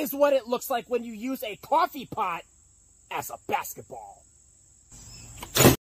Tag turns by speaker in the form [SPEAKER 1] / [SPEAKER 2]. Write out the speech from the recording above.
[SPEAKER 1] is what it looks like when you use a coffee pot as a basketball.